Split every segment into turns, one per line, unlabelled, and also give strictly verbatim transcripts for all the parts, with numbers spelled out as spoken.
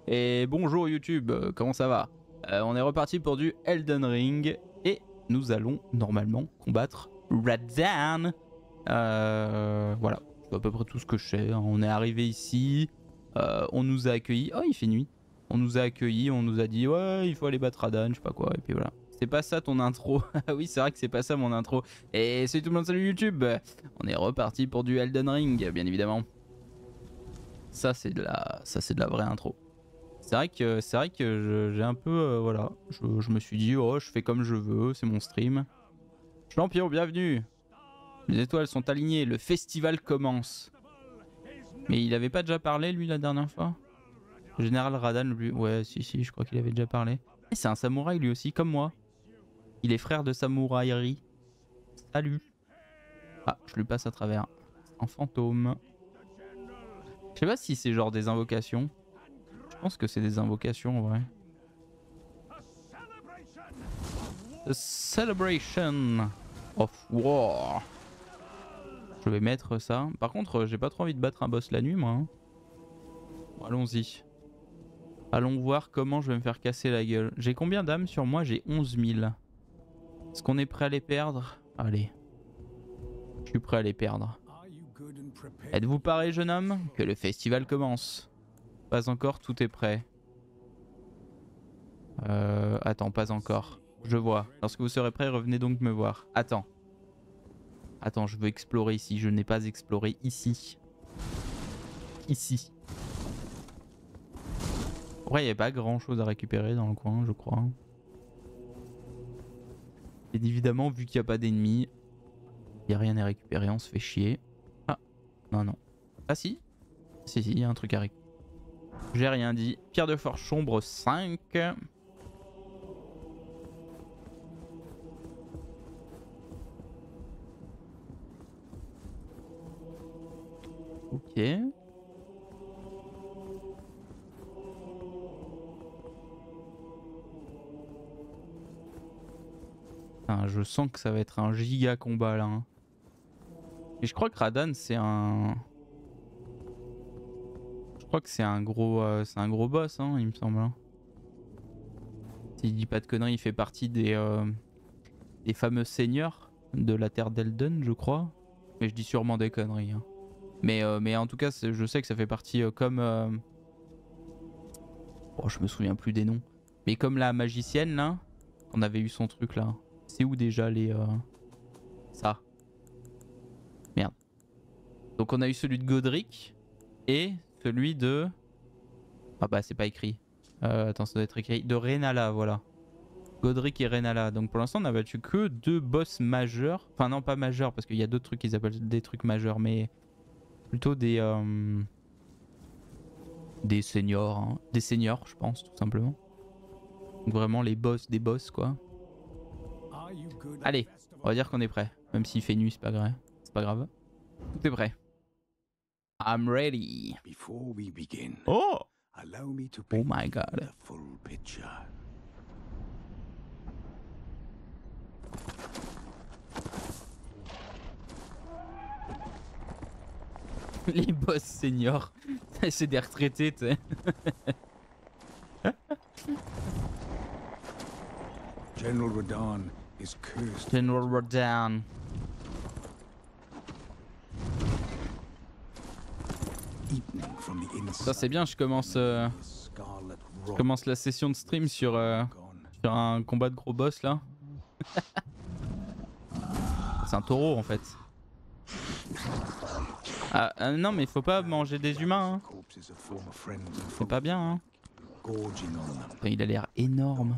Et bonjour YouTube, euh, comment ça va? Euh, On est reparti pour du Elden Ring et nous allons normalement combattre Radahn. Euh, voilà, c'est à peu près tout ce que je sais. Hein. On est arrivé ici, euh, on nous a accueillis. Oh, il fait nuit. On nous a accueillis, on nous a dit ouais, il faut aller battre Radahn, je sais pas quoi, et puis voilà. C'est pas ça ton intro. Ah oui, c'est vrai que c'est pas ça mon intro. Et salut tout le monde, salut YouTube. On est reparti pour du Elden Ring, bien évidemment. Ça c'est de la, ça c'est de la vraie intro. C'est vrai que c'est vrai que j'ai un peu euh, voilà, je, je me suis dit oh je fais comme je veux, c'est mon stream. Champion, bienvenue. Les étoiles sont alignées, le festival commence. Mais il avait pas déjà parlé lui la dernière fois? Le général Radahn lui, ouais si si, je crois qu'il avait déjà parlé. Et c'est un samouraï lui aussi comme moi. Il est frère de samouraï. Salut. Ah, je lui passe à travers. En fantôme. Je sais pas si c'est genre des invocations. Je pense que c'est des invocations en vrai. The Celebration of War. Je vais mettre ça. Par contre, j'ai pas trop envie de battre un boss la nuit, moi. Hein. Bon, allons-y. Allons voir comment je vais me faire casser la gueule. J'ai combien d'âmes sur moi? J'ai onze mille. Est-ce qu'on est prêt à les perdre? Allez. Je suis prêt à les perdre. Êtes-vous paré, jeune homme? Que le festival commence. Pas encore, tout est prêt. Euh, attends, pas encore. Je vois. Lorsque vous serez prêt, revenez donc me voir. Attends. Attends, je veux explorer ici. Je n'ai pas exploré ici. Ici. Ouais, il n'y a pas grand chose à récupérer dans le coin, je crois. Et évidemment, vu qu'il n'y a pas d'ennemis, il n'y a rien à récupérer, on se fait chier. Ah, non, non. Ah si. Si, si, il y a un truc à récupérer. J'ai rien dit. Pierre de forge sombre cinq. Ok. Enfin, je sens que ça va être un giga combat là. Hein. Et je crois que Radahn c'est un... Je crois que c'est un gros euh, c'est un gros boss hein, il me semble. Hein. S'il dit pas de conneries, il fait partie des, euh, des fameux seigneurs de la terre d'Elden, je crois. Mais je dis sûrement des conneries. Hein. Mais, euh, mais en tout cas, je sais que ça fait partie euh, comme... Euh... Oh, je me souviens plus des noms. Mais comme la magicienne, là, on avait eu son truc, là. C'est où déjà les... Euh... Ça. Merde. Donc on a eu celui de Godric et celui de... Ah bah c'est pas écrit. Euh, attends, ça doit être écrit. De Renala, voilà. Godric et Renala. Donc pour l'instant, on a battu que deux boss majeurs. Enfin non, pas majeurs, parce qu'il y a d'autres trucs qu'ils appellent des trucs majeurs, mais... Plutôt des... Euh... Des seniors, hein. Des seniors, je pense, tout simplement. Donc vraiment les boss des boss, quoi. Allez, on va dire qu'on est prêt. Même s'il fait nuit, c'est pas grave. C'est pas grave. Tout est prêt. I'm ready. Oh! Oh my god. Les boss seniors. C'est des retraités, tu sais.
General Radahn is cursed.
General Radahn. Ça c'est bien, je commence, euh, je commence la session de stream sur, euh, sur un combat de gros boss là. C'est un taureau en fait. Ah, euh, non mais faut pas manger des humains. Hein. C'est pas bien. Hein. Enfin, il a l'air énorme.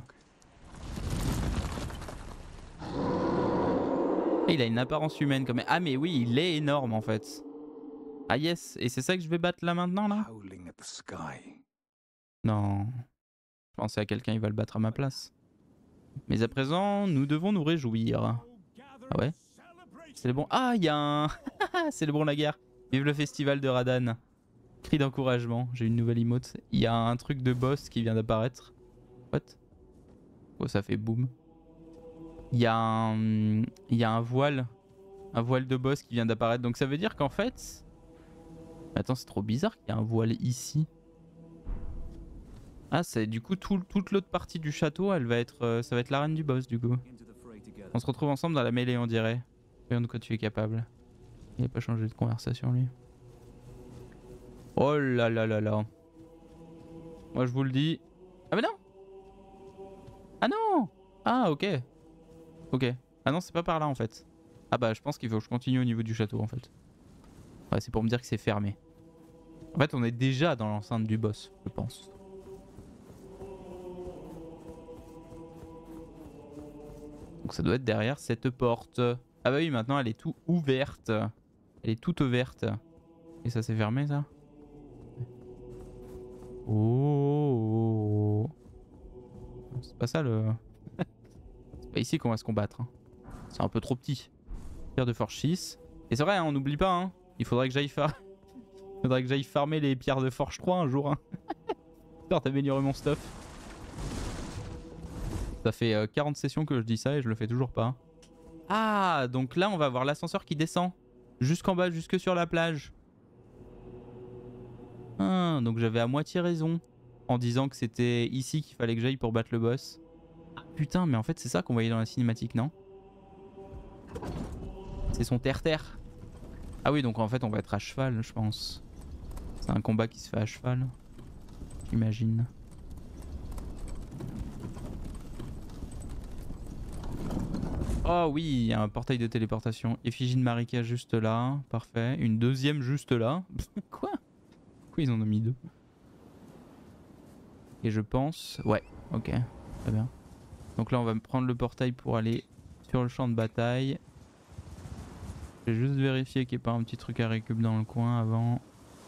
Et il a une apparence humaine comme... Ah mais oui, il est énorme en fait. Ah yes, et c'est ça que je vais battre là maintenant là? Non. Je pensais à quelqu'un, il va le battre à ma place. Mais à présent, nous devons nous réjouir. Ah ouais? C'est le bon... Ah, il y a un... C'est le bon la guerre. Vive le festival de Radahn. Cri d'encouragement, j'ai une nouvelle emote. Il y a un truc de boss qui vient d'apparaître. What? Oh, ça fait boum. Il y a un... Il y a un voile. Un voile de boss qui vient d'apparaître. Donc ça veut dire qu'en fait... Attends, c'est trop bizarre qu'il y ait un voile ici. Ah, c'est du coup tout, toute l'autre partie du château, elle va être, euh, ça va être l'arène du boss du coup. On se retrouve ensemble dans la mêlée, on dirait. Voyons de quoi tu es capable. Il n'a pas changé de conversation lui. Oh là là là là. Moi je vous le dis. Ah mais non. Ah non. Ah ok. Ok. Ah non, c'est pas par là en fait. Ah bah je pense qu'il faut que je continue au niveau du château en fait. Ouais, c'est pour me dire que c'est fermé. En fait on est déjà dans l'enceinte du boss, je pense. Donc ça doit être derrière cette porte. Ah bah oui, maintenant elle est toute ouverte. Elle est toute verte. Et ça s'est fermé ça? Oh. C'est pas ça le... C'est pas ici qu'on va se combattre. Hein. C'est un peu trop petit. Pierre de forge six. Et c'est vrai, hein, on n'oublie pas. Hein. Il faudrait que j'aille faire... faudrait que j'aille farmer les pierres de forge trois un jour. Hein. Histoire d'améliorer mon stuff. Ça fait euh, quarante sessions que je dis ça et je le fais toujours pas. Ah, donc là on va avoir l'ascenseur qui descend. Jusqu'en bas, jusque sur la plage. Ah, donc j'avais à moitié raison. En disant que c'était ici qu'il fallait que j'aille pour battre le boss. Ah putain, mais en fait c'est ça qu'on voyait dans la cinématique, non? C'est son terre-terre. Ah oui, donc en fait on va être à cheval, je pense. C'est un combat qui se fait à cheval. J'imagine. Oh oui, il y a un portail de téléportation. Effigie de Marika juste là. Parfait. Une deuxième juste là. Quoi? Pourquoi ils en ont mis deux? Et je pense... Ouais, ok. Très bien. Donc là on va prendre le portail pour aller sur le champ de bataille. Je vais juste vérifier qu'il n'y ait pas un petit truc à récup dans le coin avant.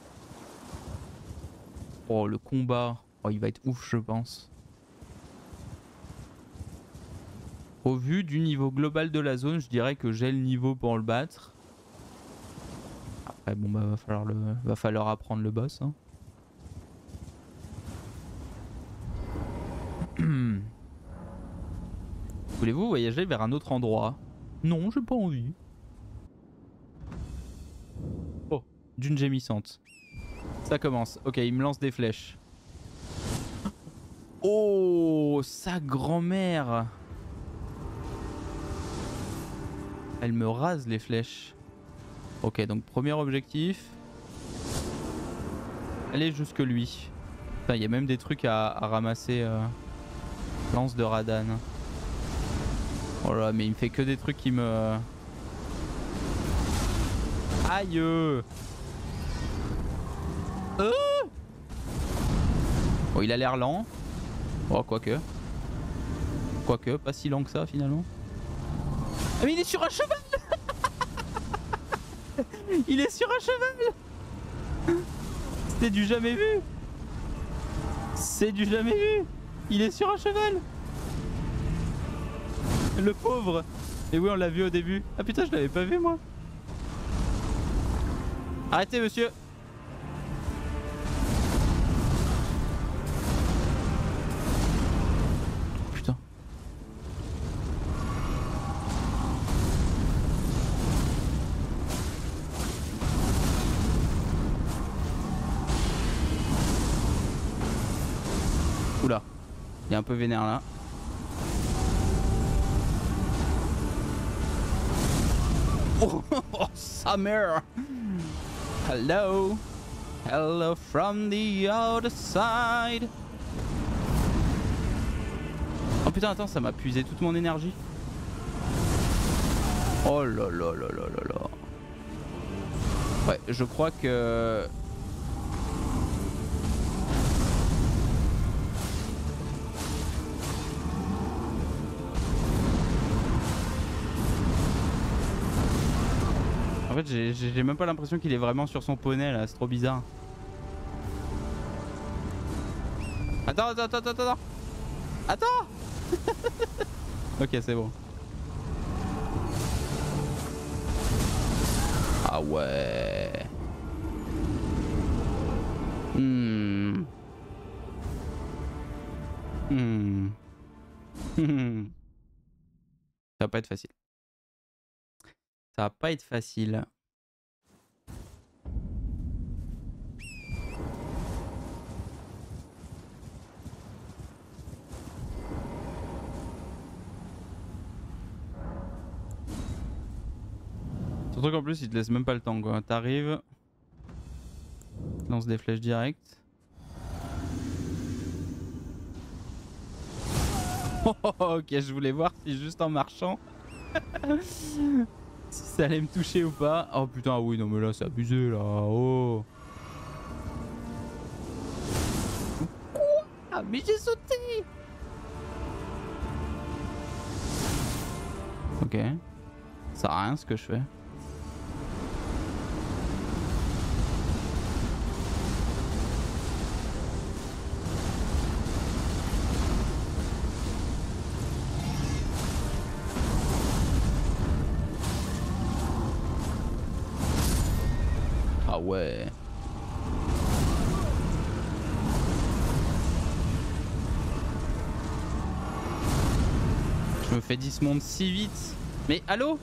Oh le combat. Oh il va être ouf je pense. Au vu du niveau global de la zone, je dirais que j'ai le niveau pour le battre. Après bon bah va falloir, le... va falloir apprendre le boss. Hein. Voulez-vous voyager vers un autre endroit? Non, j'ai pas envie. Oh, d'une gémissante. Ça commence. Ok, il me lance des flèches. Oh, sa grand-mère. Elle me rase les flèches. Ok, donc premier objectif. Aller jusque lui. Il y a même des trucs à, à ramasser. Euh... Lance de Radan. Oh là, mais il me fait que des trucs qui me... Aïe euh Bon, il a l'air lent. Oh, quoique. Quoique, pas si lent que ça finalement. Ah mais il est sur un cheval. Il est sur un cheval. C'était du jamais vu. C'est du jamais vu. Il est sur un cheval. Le pauvre. Et oui on l'a vu au début. Ah putain je l'avais pas vu moi. Arrêtez monsieur. Putain. Oula. Il est un peu vénère là. Oh, oh Summer. Hello. Hello from the other side. Oh putain attends ça m'a puisé toute mon énergie. Oh là là là là là là. Ouais je crois que... En fait j'ai même pas l'impression qu'il est vraiment sur son poney là, c'est trop bizarre. Attends, attends, attends, attends, attends. Attends. Ok c'est bon. Ah ouais. Hmm. Hmm. Ça va pas être facile. Ça va pas être facile. Surtout qu'en plus il te laisse même pas le temps quoi. T'arrives, lance des flèches directes. Oh, oh, oh, ok, je voulais voir si juste en marchant si ça allait me toucher ou pas. Oh putain, oui, non mais là c'est abusé là. Oh. Quoi? Ah, mais j'ai sauté. Ok. Ça sert à rien ce que je fais. Ah ouais. Je me fais dix mondes si vite. Mais allô?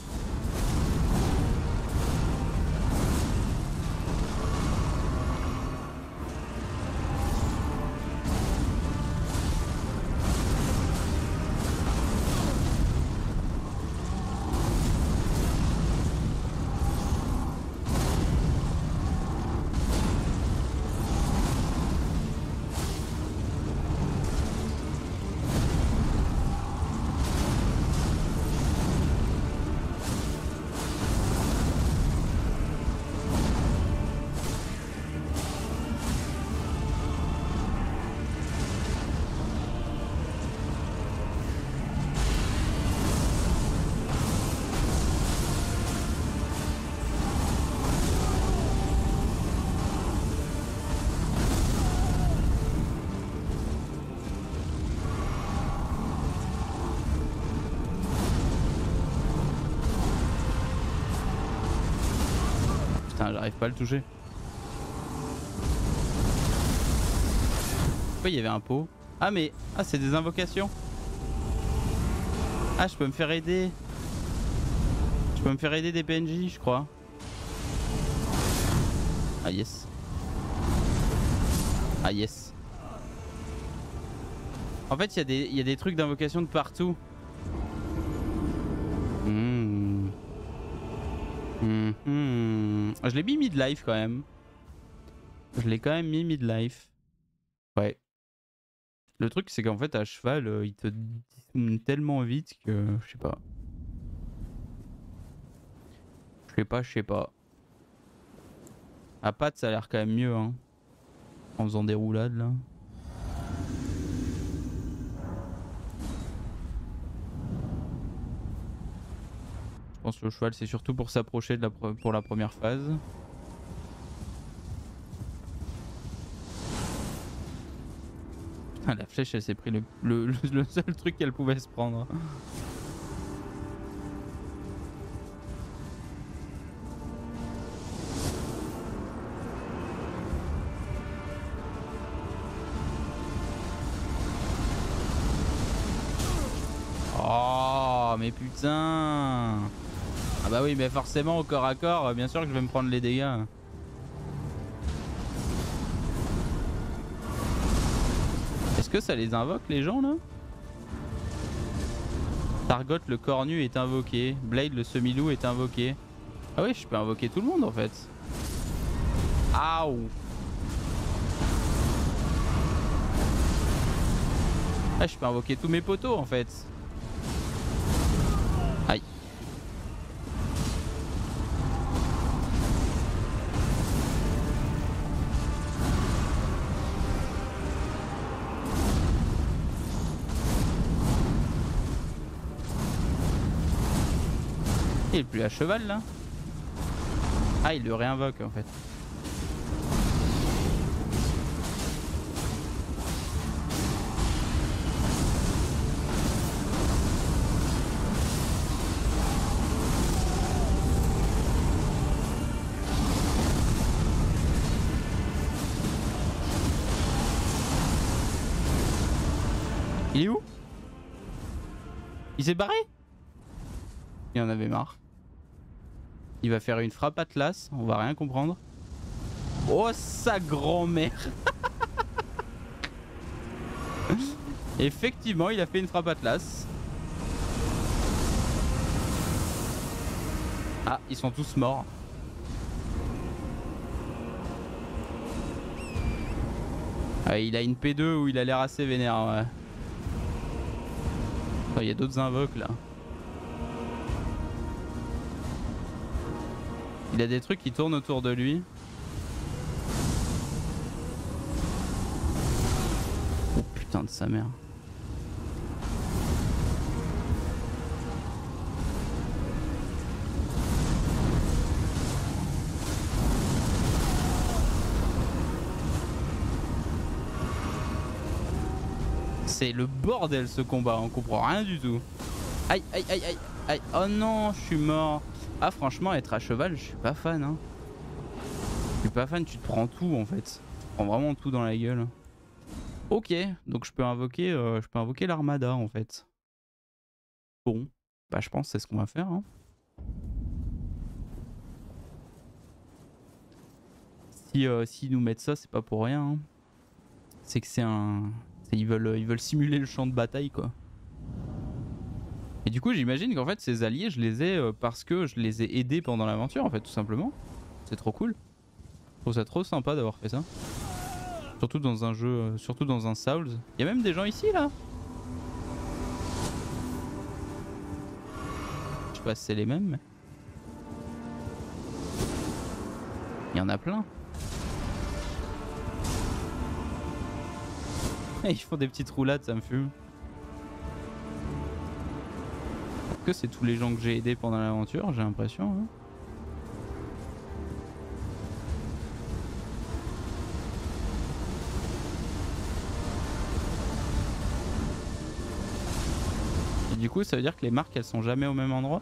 Putain, j'arrive pas à le toucher. Pourquoi il y avait un pot? Ah mais... Ah c'est des invocations. Ah je peux me faire aider. Je peux me faire aider des P N J je crois. Ah yes. Ah yes. En fait il y, a des, y a des trucs d'invocation de partout. Mmh. Mmh. Mmh. Je l'ai mis mid-life quand même. Je l'ai quand même mis mid-life. Ouais. Le truc c'est qu'en fait à cheval euh, il te dit tellement vite que je sais pas. Je sais pas, je sais pas. À patte ça a l'air quand même mieux hein. En faisant des roulades là. Je pense que le cheval c'est surtout pour s'approcher de la pre pour la première phase. Putain la flèche elle s'est pris le, le, le seul truc qu'elle pouvait se prendre. Oh mais putain. Ah bah oui mais forcément au corps à corps bien sûr que je vais me prendre les dégâts. Est-ce que ça les invoque les gens là? Targot le cornu est invoqué. Blade le semi-loup est invoqué. Ah oui je peux invoquer tout le monde en fait. Aouh. Ah je peux invoquer tous mes poteaux en fait. Aïe. Il est plus à cheval là. Ah il le réinvoque en fait. Il est où? Il s'est barré? Il en avait marre. Il va faire une frappe Atlas, on va rien comprendre. Oh sa grand-mère. Effectivement il a fait une frappe Atlas. Ah, ils sont tous morts. Ah, il a une P deux où il a l'air assez vénère, ouais. Il oh, y a d'autres invoques là. Il a des trucs qui tournent autour de lui. Oh putain de sa mère. C'est le bordel ce combat, on comprend rien du tout. Aïe aïe aïe aïe aïe. Oh non, je suis mort. Ah franchement, être à cheval, je suis pas fan hein. Je suis pas fan, tu te prends tout en fait. Tu te prends vraiment tout dans la gueule. Ok, donc je peux invoquer euh, je peux invoquer l'armada en fait. Bon, bah je pense que c'est ce qu'on va faire hein. Si euh, s'ils nous mettent ça, c'est pas pour rien hein. C'est que c'est un... Ils veulent, ils veulent simuler le champ de bataille quoi. Et du coup j'imagine qu'en fait ces alliés je les ai euh, parce que je les ai aidés pendant l'aventure en fait tout simplement. C'est trop cool. Je trouve ça trop sympa d'avoir fait ça. Surtout dans un jeu, euh, surtout dans un Souls. Il y a même des gens ici là. Je sais pas si c'est les mêmes mais... Il y en a plein. Ils font des petites roulades, ça me fume. Est-ce que c'est tous les gens que j'ai aidés pendant l'aventure? J'ai l'impression. Hein. Et du coup, ça veut dire que les marques, elles sont jamais au même endroit?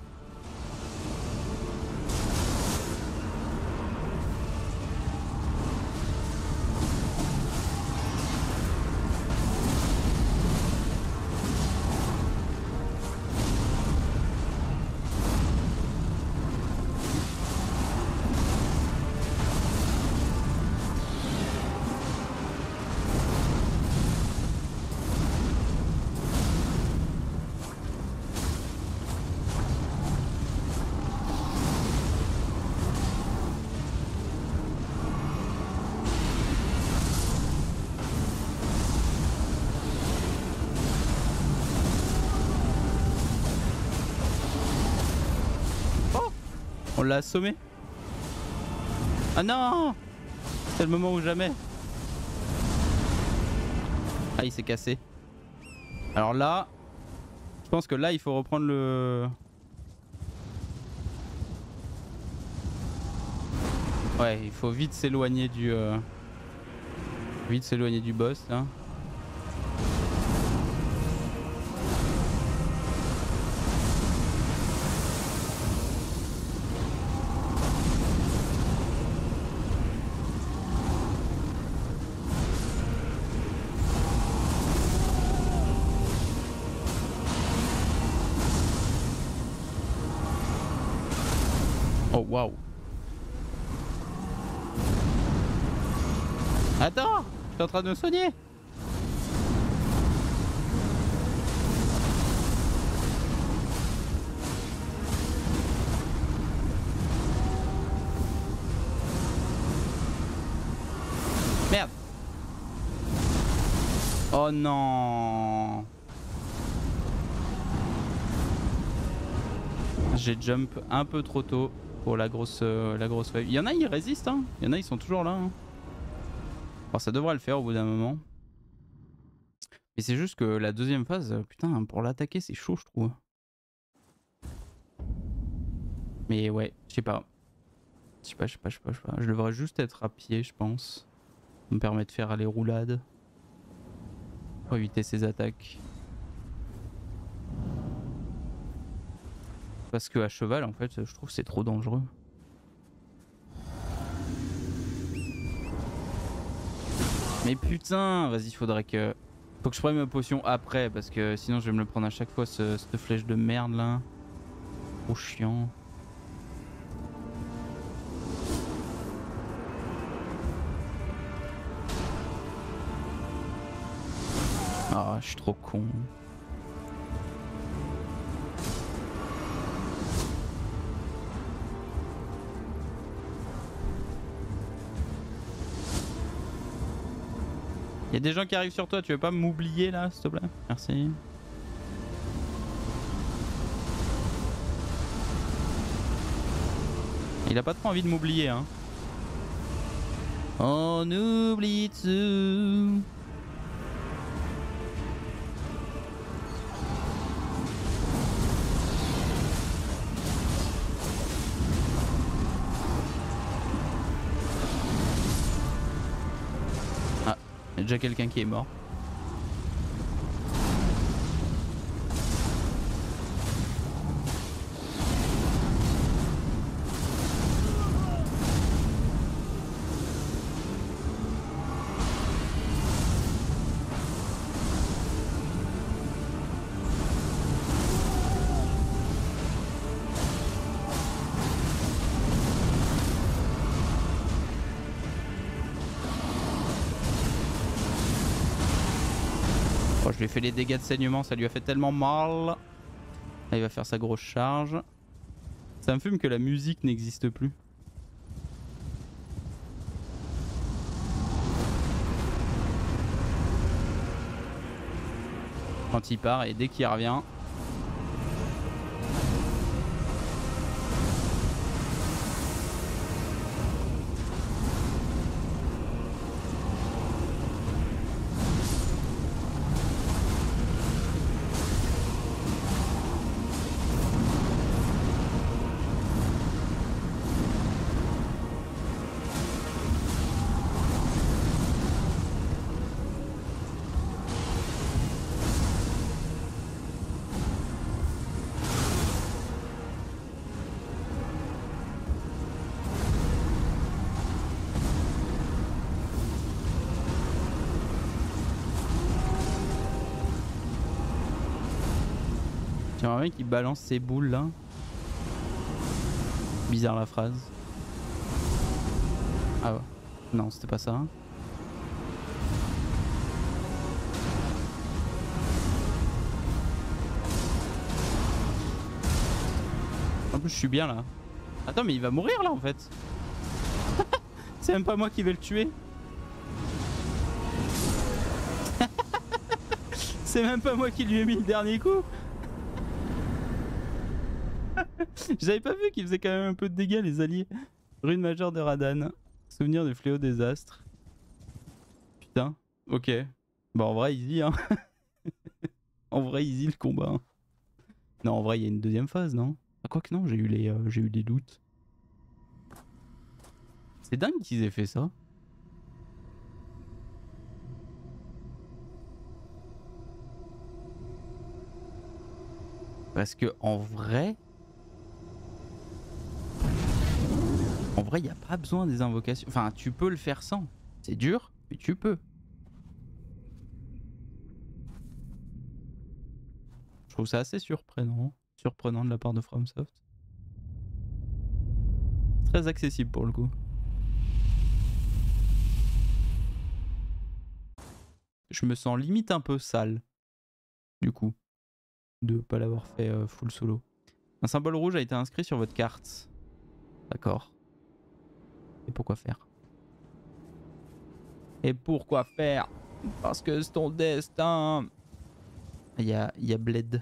On l'a assommé. Ah non! C'est le moment ou jamais. Ah, il s'est cassé. Alors là, je pense que là, il faut reprendre le... Ouais, il faut vite s'éloigner du... Euh... Vite s'éloigner du boss, là. Oh waouh. Attends, je suis en train de me soigner. Merde. Oh non. J'ai jump un peu trop tôt pour la grosse, euh, la grosse wave. Il y en a, ils résistent, hein. Il y en a, ils sont toujours là. Hein. Alors ça devrait le faire au bout d'un moment. Mais c'est juste que la deuxième phase, putain, pour l'attaquer, c'est chaud, je trouve. Mais ouais, je sais pas. Je sais pas, je sais pas, je sais pas, je sais pas. Je devrais juste être à pied, je pense. Ça me permet de faire les roulades. Pour éviter ces attaques. Parce que à cheval, en fait, je trouve que c'est trop dangereux. Mais putain, vas-y, faudrait que... Faut que je prenne ma potion après, parce que sinon je vais me le prendre à chaque fois, ce, cette flèche de merde là. Trop chiant. Ah, je suis trop con. Y a des gens qui arrivent sur toi, tu veux pas m'oublier là, s'il te plaît? Merci. Il a pas trop envie de m'oublier, hein. On oublie tout. Ah, il y a déjà quelqu'un qui est mort. Oh, je lui ai fait les dégâts de saignement, ça lui a fait tellement mal. Là, il va faire sa grosse charge. Ça me fume que la musique n'existe plus. Quand il part et dès qu'il revient. J'aimerais bien qu'il balance ses boules là. Bizarre la phrase. Ah ouais. Non, c'était pas ça. En plus je suis bien là. Attends mais il va mourir là en fait. C'est même pas moi qui vais le tuer. C'est même pas moi qui lui ai mis le dernier coup. J'avais pas vu qu'il faisait quand même un peu de dégâts les alliés. Rune majeure de Radahn. Souvenir du fléau des astres. Putain, ok. Bah en vrai easy hein. En vrai easy le combat. Hein. Non en vrai il y a une deuxième phase non? Ah quoi que non, j'ai eu les euh, j'ai eu les loots. C'est dingue qu'ils aient fait ça. Parce que en vrai... En vrai, il n'y a pas besoin des invocations. Enfin, tu peux le faire sans. C'est dur, mais tu peux. Je trouve ça assez surprenant. Surprenant de la part de FromSoft. Très accessible pour le coup. Je me sens limite un peu sale. Du coup. De pas l'avoir fait euh, full solo. Un symbole rouge a été inscrit sur votre carte. D'accord. Et pourquoi faire? Et pourquoi faire? Parce que c'est ton destin. Il y a, il y a Bled.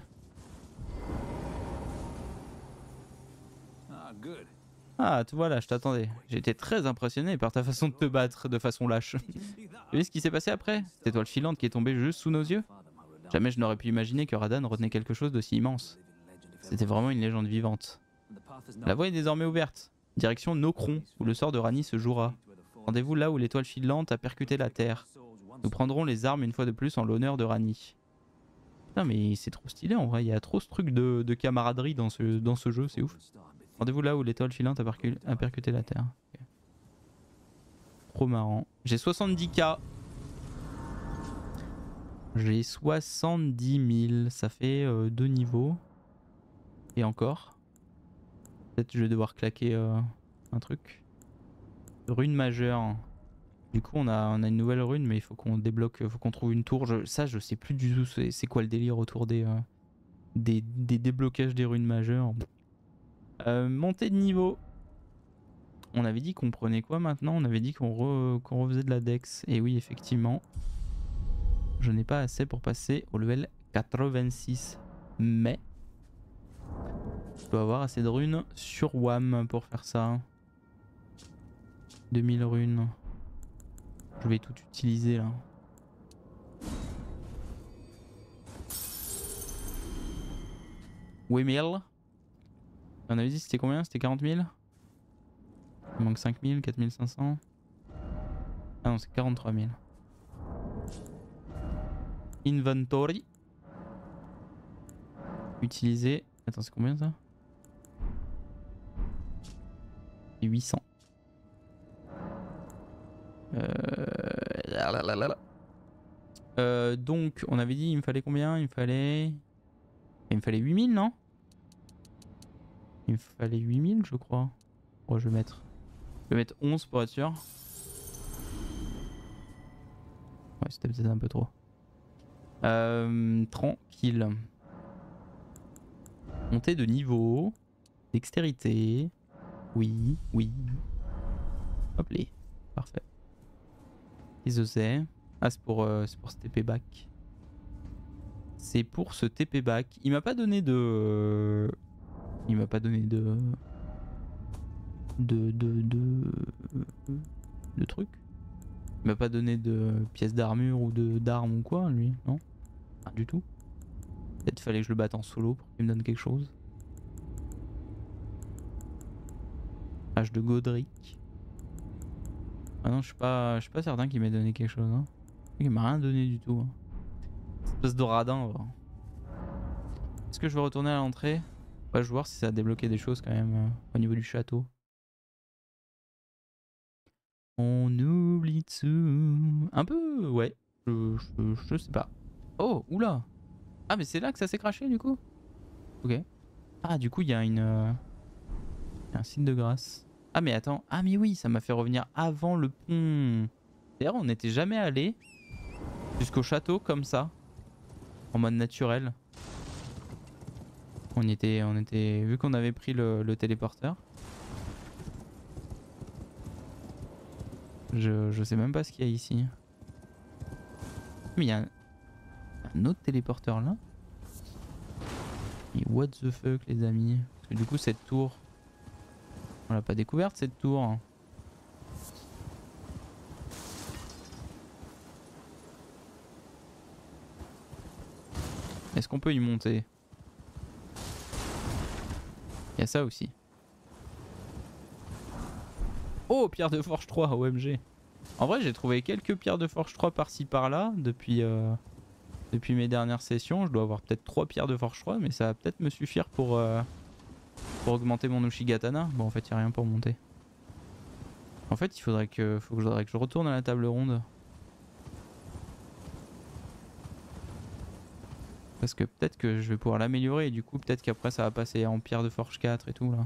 Ah, tu vois là, je t'attendais. J'ai été très impressionné par ta façon de te battre de façon lâche. Tu as vu ce qui s'est passé après? Cette étoile filante qui est tombée juste sous nos yeux? Jamais je n'aurais pu imaginer que Radahn retenait quelque chose d'aussi immense. C'était vraiment une légende vivante. La voie est désormais ouverte. Direction Nokron, où le sort de Ranni se jouera. Rendez-vous là où l'étoile filante a percuté la terre. Nous prendrons les armes une fois de plus en l'honneur de Ranni. Putain mais c'est trop stylé en vrai, il y a trop ce truc de, de camaraderie dans ce, dans ce jeu, c'est ouf. Rendez-vous là où l'étoile filante a, percu a percuté la terre. Okay. Trop marrant. J'ai soixante-dix K. J'ai soixante-dix mille, ça fait euh, deux niveaux. Et encore. Peut-être je vais devoir claquer euh, un truc. Rune majeure. Du coup on a, on a une nouvelle rune mais il faut qu'on débloque, faut qu'on trouve une tour. Je, ça je sais plus du tout c'est quoi le délire autour des, euh, des, des déblocages des runes majeures. Euh, montée de niveau. On avait dit qu'on prenait quoi maintenant? On avait dit qu'on re, qu'on refaisait de la dex. Et oui effectivement. je n'ai pas assez pour passer au level quatre-vingt-six. Mais je dois avoir assez de runes sur W A M pour faire ça. deux mille runes. Je vais tout utiliser là. huit mille. On avait dit c'était combien? C'était quarante mille? Il manque cinq mille, quatre mille cinq cents. Ah non, c'est quarante-trois mille. Inventory. Utiliser. Attends, c'est combien ça? huit cents. Euh... Euh, donc, on avait dit il me fallait combien? Il me fallait... Il me fallait huit mille, non? Il me fallait huit mille, je crois. Bon, je vais mettre... Je vais mettre onze pour être sûr. Ouais, c'était peut-être un peu trop. Euh, tranquille. Montée de niveau. Dextérité. Oui, oui. Hop les. Parfait. Les osais. Ah, c'est pour, euh, c'est pour ce T P back. C'est pour ce T P back. Il m'a pas donné de... Il m'a pas donné de... De... De... De... De trucs. Il m'a pas donné de pièces d'armure ou de d'armes ou quoi, lui, non? Pas du tout. Peut-être fallait que je le batte en solo pour qu'il me donne quelque chose. Hache de Godric. Ah non, je suis pas, je suis pas certain qu'il m'ait donné quelque chose. Hein. Il m'a rien donné du tout. Hein. Espèce de radin. Va. Est-ce que je vais retourner à l'entrée? Ouais, je vais voir si ça a débloqué des choses quand même euh, au niveau du château. On oublie tout. Un peu, ouais. Je, je, je sais pas. Oh, oula. Ah, mais c'est là que ça s'est craché du coup? Ok. Ah, du coup, il y a une... Euh, un signe de grâce. Ah, mais attends. Ah, mais oui, ça m'a fait revenir avant le pont. D'ailleurs, on n'était jamais allé jusqu'au château comme ça. En mode naturel. On était... On était vu qu'on avait pris le, le téléporteur. Je, je sais même pas ce qu'il y a ici. Mais il y a un, un autre téléporteur là. Et what the fuck les amis. Parce que du coup cette tour... On l'a pas découverte cette tour. Est-ce qu'on peut y monter? Il y a ça aussi. Oh, pierre de forge trois, O M G. En vrai, j'ai trouvé quelques pierres de forge trois par-ci par-là depuis, euh, depuis mes dernières sessions. Je dois avoir peut-être trois pierres de forge trois, mais ça va peut-être me suffire pour, euh, pour augmenter mon Ushigatana. Bon, en fait, il n'y a rien pour monter. En fait, il faudrait que, faut que, je, faudrait que je retourne à la table ronde. Parce que peut-être que je vais pouvoir l'améliorer et du coup, peut-être qu'après, ça va passer en pierre de forge quatre et tout là.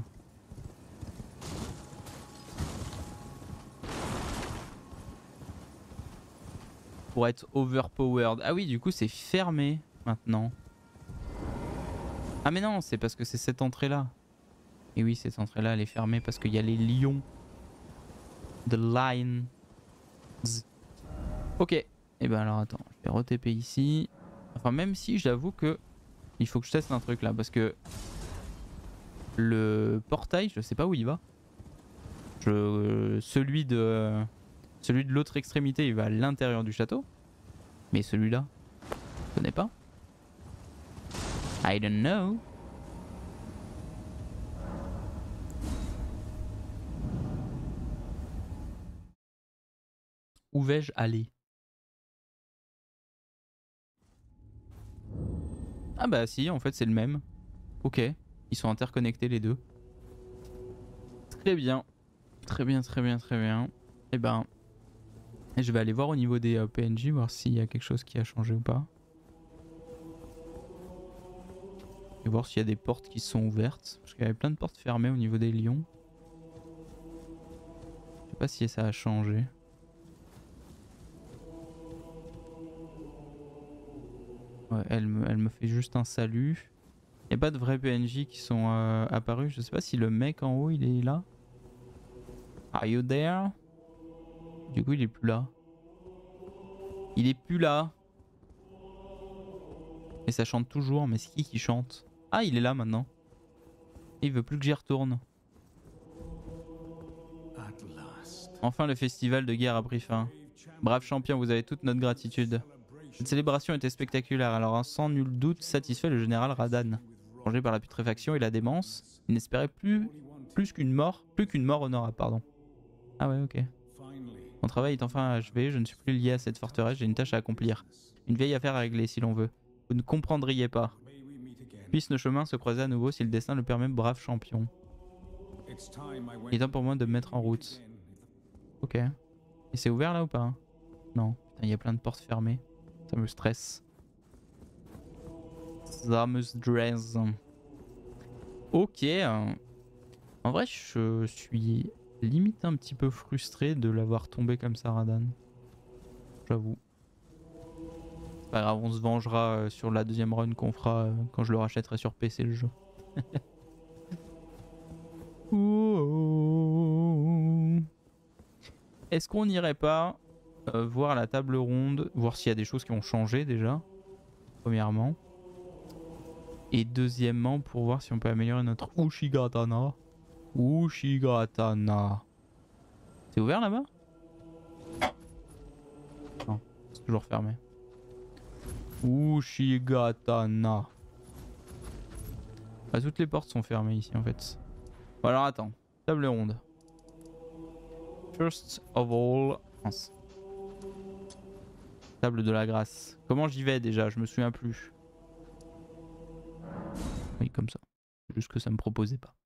Pour être overpowered. Ah oui, du coup, c'est fermé maintenant. Ah mais non, c'est parce que c'est cette entrée-là. Et oui, cette entrée-là, elle est fermée parce qu'il y a les lions. The Lions. Ok. Et eh ben alors attends, je vais re-T P ici. Enfin, même si j'avoue que il faut que je teste un truc là parce que le portail, je sais pas où il va. Je... Celui de celui de l'autre extrémité, il va à l'intérieur du château. Mais celui-là, je connais pas. I don't know. Où vais-je aller? Ah bah si, en fait c'est le même. Ok, ils sont interconnectés les deux. Très bien. Très bien, très bien, très bien. Et ben, je vais aller voir au niveau des euh, P N J, voir s'il y a quelque chose qui a changé ou pas. Et voir s'il y a des portes qui sont ouvertes. Parce qu'il y avait plein de portes fermées au niveau des lions. Je sais pas si ça a changé. Ouais, elle me, elle me fait juste un salut. Il n'y a pas de vrais P N J qui sont euh, apparus. Je sais pas si le mec en haut il est là. Are you there? Du coup il est plus là. Il est plus là. Et ça chante toujours, mais c'est qui qui chante? Ah, il est là maintenant. Et il veut plus que j'y retourne. Enfin, le festival de guerre a pris fin. Brave champion, vous avez toute notre gratitude. Cette célébration était spectaculaire, alors sans nul doute satisfait le général Radan. Rongé par la putréfaction et la démence, il n'espérait plus, plus qu'une mort, plus qu'une mort honorable, pardon. Ah ouais, ok. Mon travail est enfin achevé, je ne suis plus lié à cette forteresse, j'ai une tâche à accomplir. Une vieille affaire à régler si l'on veut. Vous ne comprendriez pas. Puissent nos chemins se croiser à nouveau si le destin le permet, brave champion. Il est temps pour moi de me mettre en route. Ok. Et c'est ouvert là ou pas? Non. Putain, il y a plein de portes fermées. Ça me stresse. Ça me stresse. Ok. En vrai, je suis limite un petit peu frustré de l'avoir tombé comme ça, Radan. J'avoue. C'est pas grave, on se vengera sur la deuxième run qu'on fera quand je le rachèterai sur P C le jeu. Est-ce qu'on n'irait pas euh, voir la table ronde, voir s'il y a des choses qui ont changé déjà, premièrement. Et deuxièmement, pour voir si on peut améliorer notre Ushigatana. Ushigatana. C'est ouvert là-bas? Non, c'est toujours fermé. Ushigatana. Ah, toutes les portes sont fermées ici en fait. Bon alors attends, table ronde. First of all, France. Table de la grâce. Comment j'y vais déjà? Je me souviens plus. Oui, comme ça. Juste que ça me proposait pas.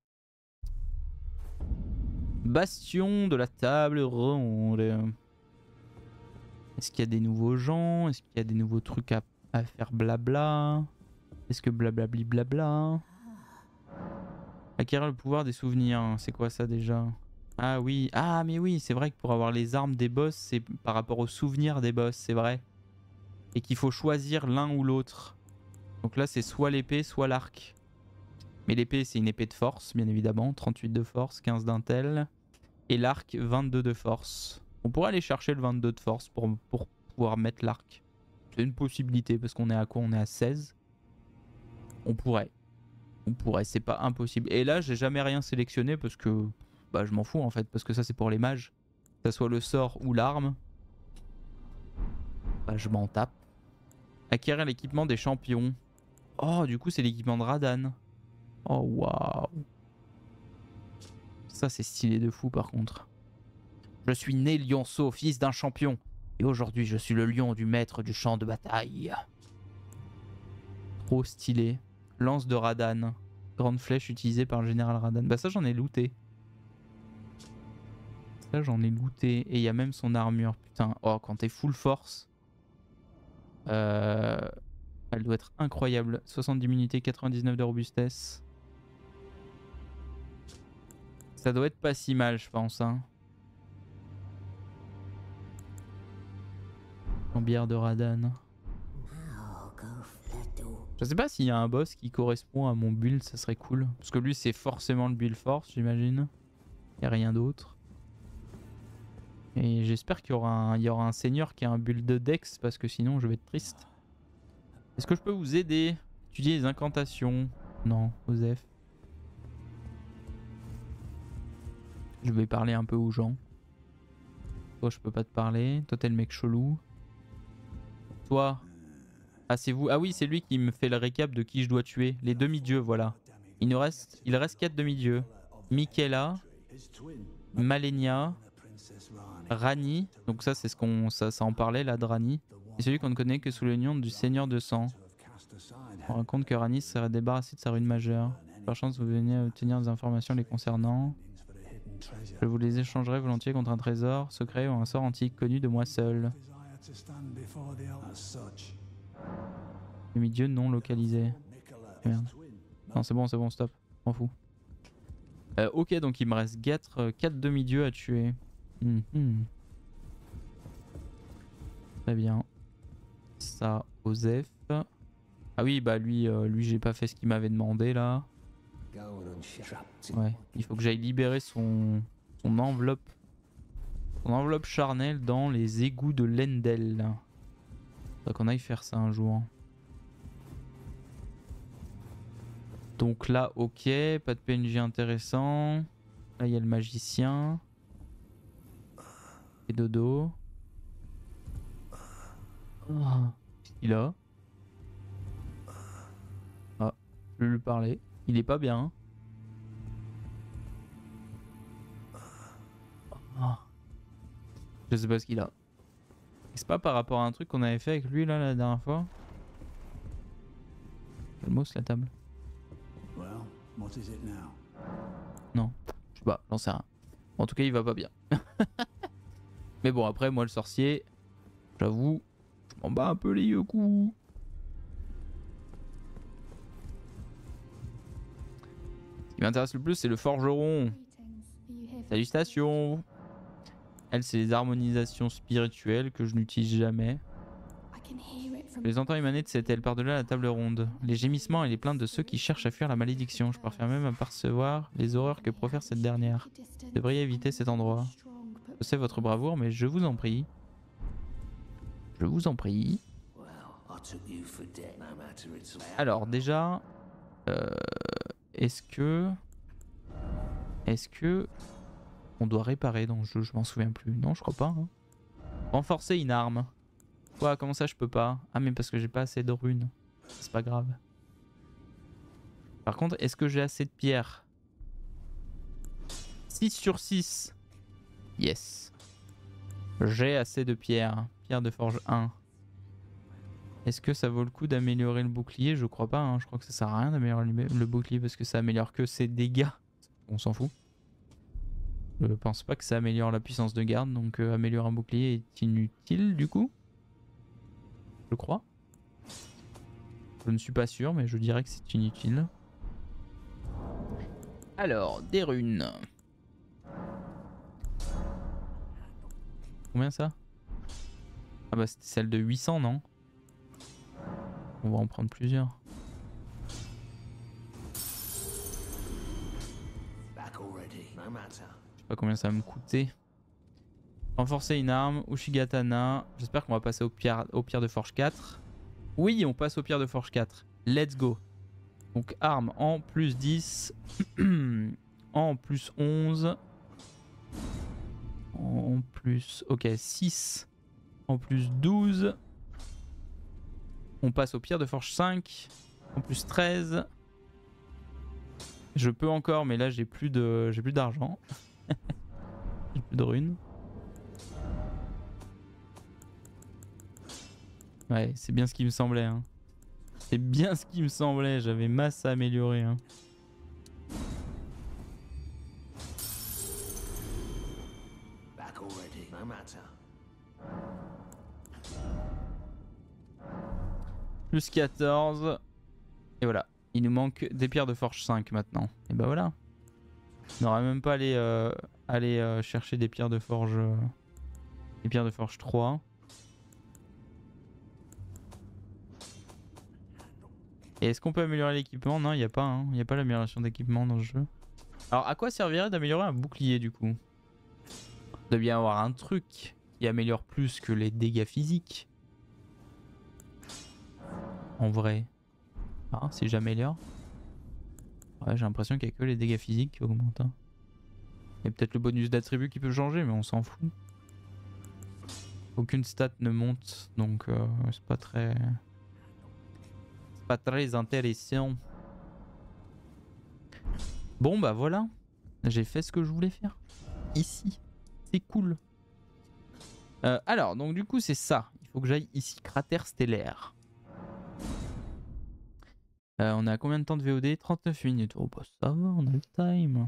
Bastion de la table ronde. Est-ce qu'il y a des nouveaux gens? Est-ce qu'il y a des nouveaux trucs à, à faire blabla? Est-ce que blablabli blabla? Acquérir le pouvoir des souvenirs. C'est quoi ça déjà? Ah oui. Ah mais oui, c'est vrai que pour avoir les armes des boss, c'est par rapport aux souvenirs des boss, c'est vrai. Et qu'il faut choisir l'un ou l'autre. Donc là c'est soit l'épée, soit l'arc. Mais l'épée c'est une épée de force, bien évidemment. trente-huit de force, quinze d'intel. Et l'arc, vingt-deux de force. On pourrait aller chercher le vingt-deux de force pour, pour pouvoir mettre l'arc. C'est une possibilité parce qu'on est à quoi? On est à seize. On pourrait. On pourrait, c'est pas impossible. Et là j'ai jamais rien sélectionné parce que bah, je m'en fous en fait. Parce que ça c'est pour les mages. Que ça soit le sort ou l'arme. Bah, je m'en tape. Acquérir l'équipement des champions. Oh, du coup, c'est l'équipement de Radan. Oh, waouh. Ça, c'est stylé de fou, par contre. Je suis né lionceau, fils d'un champion. Et aujourd'hui, je suis le lion du maître du champ de bataille. Trop stylé. Lance de Radan. Grande flèche utilisée par le général Radan. Bah ça, j'en ai looté. Ça, j'en ai looté. Et il y a même son armure. Putain. Oh, quand t'es full force... Euh, elle doit être incroyable. soixante d'immunité, quatre-vingt-dix-neuf de robustesse. Ça doit être pas si mal, je pense. Hein. Bière de Radan. Je sais pas s'il y a un boss qui correspond à mon build, ça serait cool. Parce que lui, c'est forcément le build force, j'imagine. Il n'y a rien d'autre. Et j'espère qu'il y aura un, il y aura un seigneur qui a un build de dex, parce que sinon je vais être triste. Est-ce que je peux vous aider? Étudier les incantations? Non, Osef. Je vais parler un peu aux gens. Toi, je peux pas te parler. Toi, t'es le mec chelou. Toi. Ah, c'est vous. Ah oui, c'est lui qui me fait le récap de qui je dois tuer. Les demi-dieux, voilà. Il nous reste, il reste quatre demi-dieux. Michaela, Malenia, Rani. Donc ça, c'est ce qu'on, ça, ça en parlait là de Rani. Et celui qu'on ne connaît que sous le nom du Seigneur de Sang. On raconte que Rani serait débarrassé de sa rune majeure. Par chance, vous venez à obtenir des informations les concernant. Je vous les échangerai volontiers contre un trésor secret ou un sort antique connu de moi seul. Demi-dieu non localisé. Merde. Non, c'est bon, c'est bon, stop. M'en fous. Euh, ok, donc il me reste quatre demi-dieux à tuer. Mm-hmm. Très bien. Ça, Osef. Ah oui, bah lui, euh, lui j'ai pas fait ce qu'il m'avait demandé là. Ouais, il faut que j'aille libérer son, son enveloppe. Son enveloppe charnelle dans les égouts de Lendel. Faudrait qu'on aille faire ça un jour. Donc là, ok, pas de P N J intéressant. Là, il y a le magicien. Et dodo. Oh. Il a. Ah, je vais lui parler. Il est pas bien. Oh. Je sais pas ce qu'il a. C'est pas par rapport à un truc qu'on avait fait avec lui là la dernière fois. Quel mot c'est la table?
Well, what is it now?
Non, je sais pas, j'en sais rien. En tout cas, il va pas bien. Mais bon, après, moi le sorcier, j'avoue, je m'en bats un peu les yeux coups. Ce qui m'intéresse le plus, c'est le forgeron. Salutations. Elle, c'est les harmonisations spirituelles que je n'utilise jamais. Je les entends émaner de cette aile par-delà la table ronde. Les gémissements et les plaintes de ceux qui cherchent à fuir la malédiction. Je parviens même à percevoir les horreurs que profère cette dernière. Vous devriez éviter cet endroit. Je sais votre bravoure, mais je vous en prie. Je vous en prie. Alors déjà, euh, est-ce que... Est-ce que... On doit réparer dans le jeu, je m'en souviens plus. Non, je crois pas. Hein. Renforcer une arme. Quoi, comment ça je peux pas? Ah mais parce que j'ai pas assez de runes. C'est pas grave. Par contre, est-ce que j'ai assez de pierres? six sur six. Yes. J'ai assez de pierres. Pierre de forge un. Est-ce que ça vaut le coup d'améliorer le bouclier? Je crois pas. Hein. Je crois que ça sert à rien d'améliorer le bouclier parce que ça améliore que ses dégâts. On s'en fout. Je pense pas que ça améliore la puissance de garde. Donc euh, améliorer un bouclier est inutile du coup. Je crois. Je ne suis pas sûr, mais je dirais que c'est inutile. Alors, des runes. Combien ça? Ah bah c'était celle de huit cents, non? On va en prendre plusieurs. Je sais pas combien ça va me coûter. Renforcer une arme, Ushigatana. J'espère qu'on va passer au pierre, au pierre de forge quatre. Oui, on passe au pierre de forge quatre. Let's go. Donc arme en plus dix. En plus onze. En plus... Ok, six. En plus douze. On passe au pierre de forge cinq. En plus treize. Je peux encore, mais là j'ai plus de, j'ai plus d'argent. J'ai plus de runes. Ouais, c'est bien ce qui me semblait. Hein. C'est bien ce qui me semblait. J'avais masse à améliorer. Hein. Plus quatorze. Et voilà. Il nous manque des pierres de forge cinq maintenant. Et bah voilà. On n'aurait même pas allé, euh, aller euh, chercher des pierres de forge. Euh, des pierres de forge trois. Et est-ce qu'on peut améliorer l'équipement? Non, il n'y a pas. Hein. Il n'y a pas l'amélioration d'équipement dans le jeu. Alors à quoi servirait d'améliorer un bouclier du coup? Il doit bien avoir un truc qui améliore plus que les dégâts physiques. En vrai. Ah, si j'améliore. Ouais, j'ai l'impression qu'il n'y a que les dégâts physiques qui augmentent. Hein. Il y a peut-être le bonus d'attribut qui peut changer, mais on s'en fout. Aucune stat ne monte, donc euh, c'est pas très... C'est pas très intéressant. Bon bah voilà. J'ai fait ce que je voulais faire. Ici. C'est cool. Euh, alors, donc du coup c'est ça. Il faut que j'aille ici. Cratère stellaire. Euh, on a combien de temps de V O D? trente-neuf minutes. Oh bah ça va, on a le time.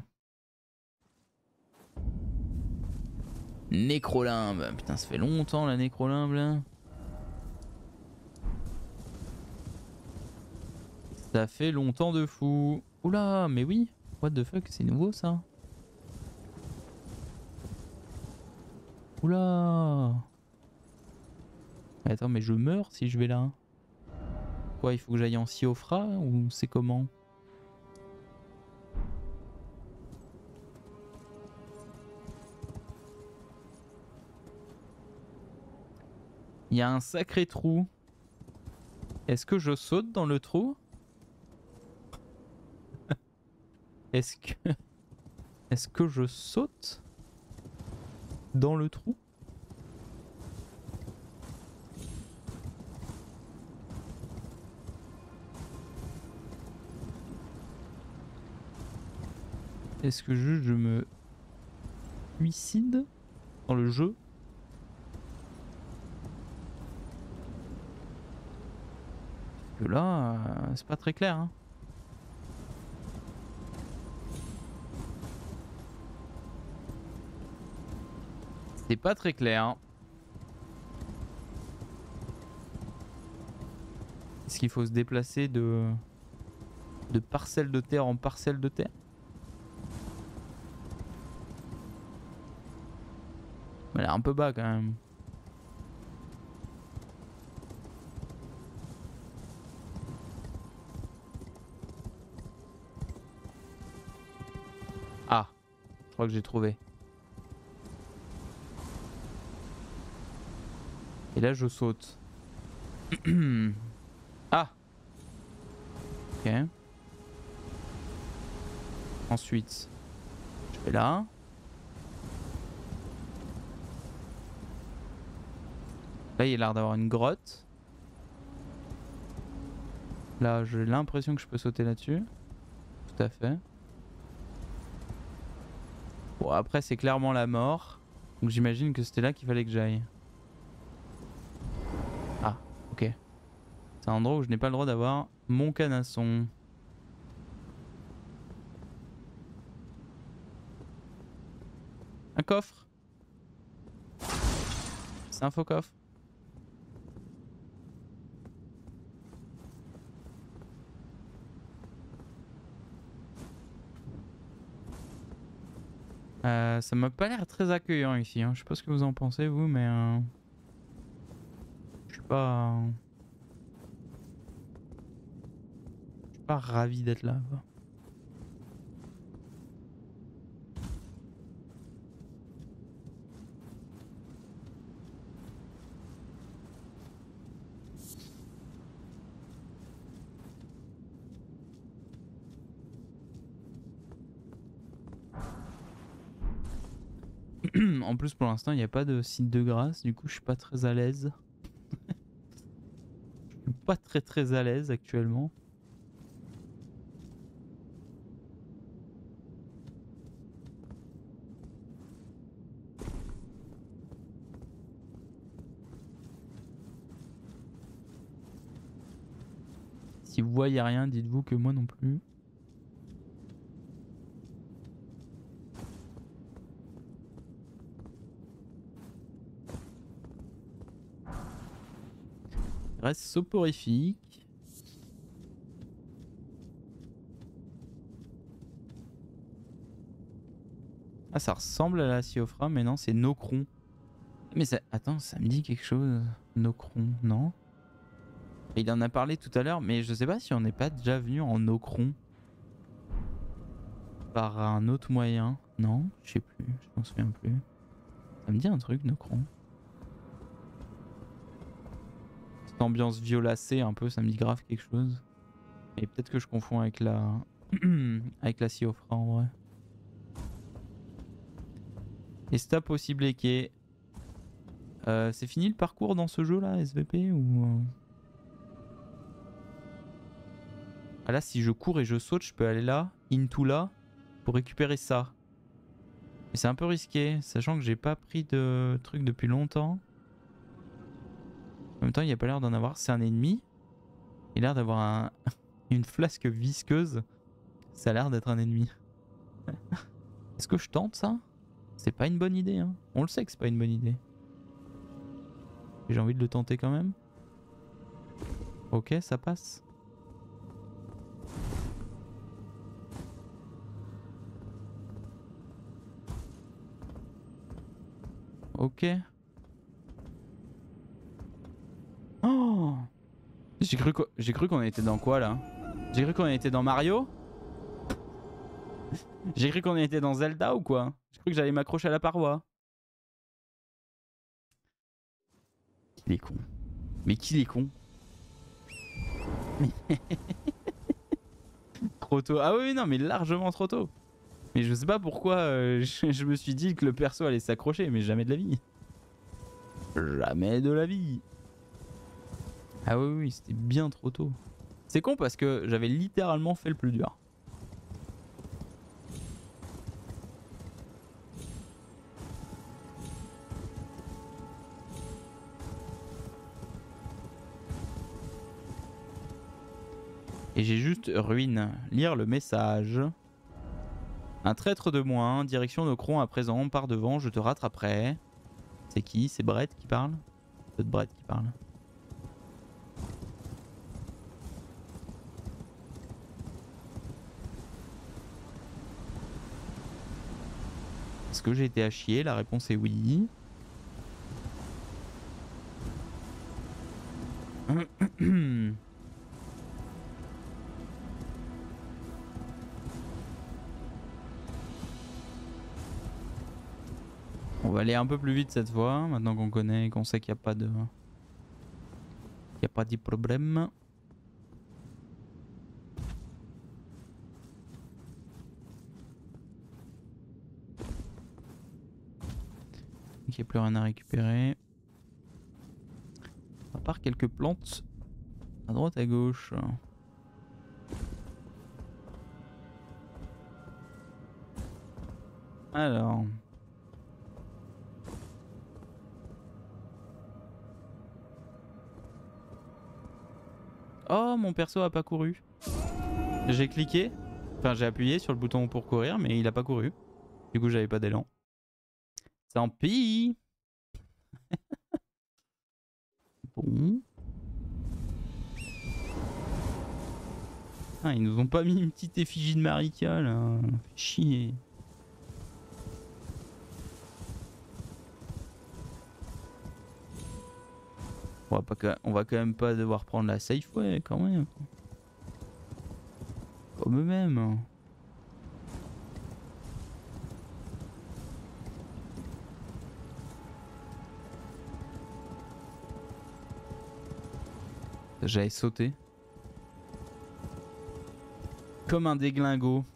Nécrolimbe. Putain, ça fait longtemps la nécrolimbe là. Ça fait longtemps de fou. Oula, mais oui. What the fuck, c'est nouveau ça. Oula. Attends, mais je meurs si je vais là. Quoi, il faut que j'aille en Siofra ou c'est comment? Il y a un sacré trou. Est-ce que je saute dans le trou? Est-ce que... Est-ce que je saute dans le trou? Est-ce que juste je me suicide dans le jeu? Parce que là, euh, c'est pas très clair. Hein. C'est pas très clair. Hein. Est-ce qu'il faut se déplacer de, de parcelle de terre en parcelle de terre? Elle est un peu bas quand même. Ah, je crois que j'ai trouvé. Et là je saute. Ah. Ok. Ensuite, je vais là. Là, il y a l'air d'avoir une grotte. Là, j'ai l'impression que je peux sauter là-dessus. Tout à fait. Bon, après, c'est clairement la mort. Donc j'imagine que c'était là qu'il fallait que j'aille. Ah, ok. C'est un endroit où je n'ai pas le droit d'avoir mon canasson. Un coffre. C'est un faux coffre. Euh, ça m'a pas l'air très accueillant ici. Hein. Je sais pas ce que vous en pensez vous, mais euh... je suis pas, je suis pas ravi d'être là. Quoi. En plus, pour l'instant, il n'y a pas de site de grâce. Du coup, je suis pas très à l'aise. Je suis pas très très à l'aise actuellement. Si vous voyez rien, dites-vous que moi non plus. Reste soporifique. Ah, ça ressemble à la Siofra, mais non, c'est Nocron. Mais ça... Attends, ça me dit quelque chose. Nocron, non? Il en a parlé tout à l'heure, mais je sais pas si on n'est pas déjà venu en Nocron. Par un autre moyen. Non, je sais plus, je m'en souviens plus. Ça me dit un truc, Nocron. Cette ambiance violacée un peu, ça me dit grave quelque chose. Et peut-être que je confonds avec la... avec la Siofra en vrai. Et stop aussi bléqué. Euh, c'est fini le parcours dans ce jeu là, S V P ou... Ah là, si je cours et je saute, je peux aller là, into là, pour récupérer ça. Mais c'est un peu risqué, sachant que j'ai pas pris de truc depuis longtemps. En même temps, il n'y a pas l'air d'en avoir. C'est un ennemi. Il a l'air d'avoir un... une flasque visqueuse. Ça a l'air d'être un ennemi. Est-ce que je tente ça? C'est pas une bonne idée. Hein. On le sait que c'est pas une bonne idée. J'ai envie de le tenter quand même. Ok, ça passe. Ok. Oh! J'ai cru qu'on j'ai cru qu'on était dans quoi là? J'ai cru qu'on était dans Mario? J'ai cru qu'on était dans Zelda ou quoi? J'ai cru que j'allais m'accrocher à la paroi. Qu'il est con. Mais qu'il est con. Trop trop tôt. Ah oui, non, mais largement trop tôt. Mais je sais pas pourquoi euh, je, je me suis dit que le perso allait s'accrocher, mais jamais de la vie. Jamais de la vie. Ah oui, oui, c'était bien trop tôt. C'est con parce que j'avais littéralement fait le plus dur. Et j'ai juste ruine. Lire le message. Un traître de moins, direction Nocron à présent, par devant, je te rattraperai. C'est qui? C'est Brett qui parle? C'est Brett qui parle. Est-ce que j'ai été à chier? La réponse est oui. On va aller un peu plus vite cette fois, maintenant qu'on connaît et qu'on sait qu'il n'y a pas de... Il n'y a pas de problème. Il n'y a plus rien à récupérer. À part quelques plantes à droite à gauche. Alors... Oh, mon perso a pas couru. J'ai cliqué, enfin j'ai appuyé sur le bouton pour courir, mais il a pas couru. Du coup, j'avais pas d'élan. Tant pis. Bon. Ah, ils nous ont pas mis une petite effigie de Marika là. Chier. On va, pas, on va quand même pas devoir prendre la safe way quand même. Comme eux-mêmes. J'avais sauté. Comme un déglingo.